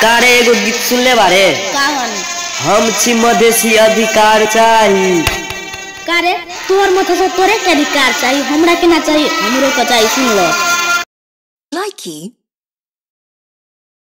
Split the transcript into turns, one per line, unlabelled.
कारे एगो गीत सुनले बारे हम छी मधेसी अधिकार चाहिए
कारे तोर मत से तोरे के अधिकार चाहिए हमरा के ना चाहिए हमरो को चाहिए सुन लो
Likey